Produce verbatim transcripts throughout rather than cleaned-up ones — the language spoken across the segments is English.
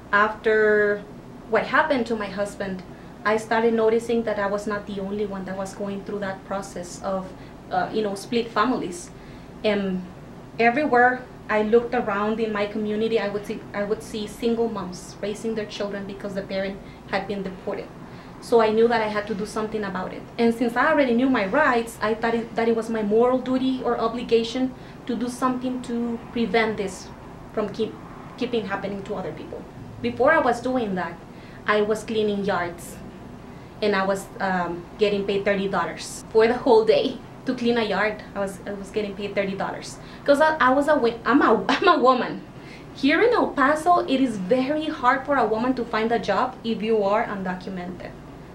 after what happened to my husband, I started noticing that I was not the only one that was going through that process of, uh, you know, split families. And everywhere I looked around in my community, I would see I would see single moms raising their children because the parent had been deported. So I knew that I had to do something about it. And since I already knew my rights, I thought it, that it was my moral duty or obligation to do something to prevent this from keep keeping happening to other people. Before I was doing that, I was cleaning yards, and I was um, getting paid thirty dollars for the whole day to clean a yard. I was I was getting paid thirty dollars because I, I was a I'm a I'm a woman. Here in El Paso, it is very hard for a woman to find a job if you are undocumented.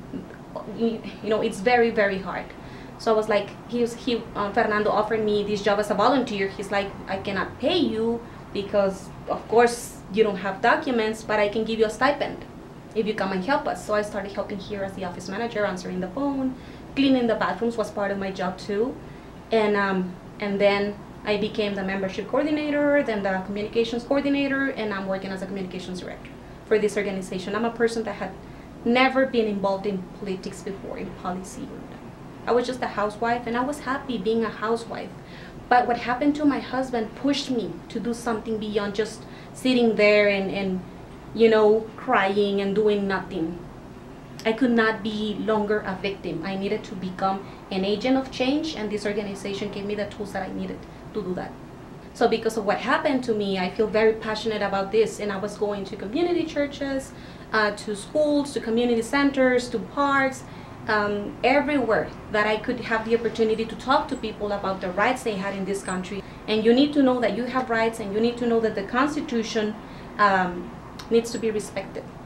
You, you know, it's very very hard. So I was like, he was he um, Fernando offered me this job as a volunteer. He's like, I cannot pay you because of course you don't have documents, but I can give you a stipend if you come and help us. So I started helping here as the office manager, answering the phone, cleaning the bathrooms was part of my job too. And um, and then I became the membership coordinator, then the communications coordinator, and I'm working as a communications director for this organization. I'm a person that had never been involved in politics before, in policy. I was just a housewife, and I was happy being a housewife. But what happened to my husband pushed me to do something beyond just sitting there and, and you know, crying and doing nothing. I could not be longer a victim. I needed to become an agent of change, and this organization gave me the tools that I needed to do that. So because of what happened to me, I feel very passionate about this, and I was going to community churches, uh, to schools, to community centers, to parks, um, everywhere that I could have the opportunity to talk to people about the rights they had in this country. And you need to know that you have rights, and you need to know that the Constitution um, needs to be respected.